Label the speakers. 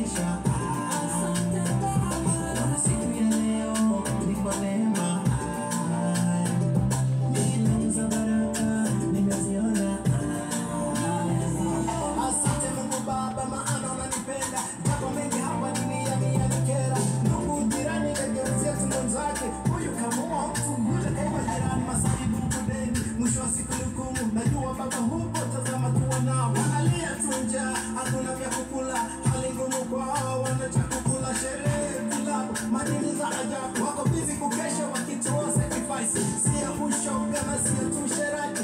Speaker 1: maisha. Asante Baba, kwa siku ya leo ni kwa neema. Mimi za baraka nimeziona. Asante Mungu Baba, maana unanipenda. Japo mengi hapa duniani yanikera. Ndugu jirani kageuzia tumbo zake. Huyu kamua mtu yule kama jirani masaibu kudeni. Mwisho wa siku hukumu. Najua Baba hupo, tazama tuwa nao. Angalia tunja, hakuna vya kukula. Hali ngumu kwao, wana cha kukula. Sherehe, vilabu, madini za ajabu. Wako busy kukesha wakitoa sacrifice. Siya ushoga na siya tu sherati.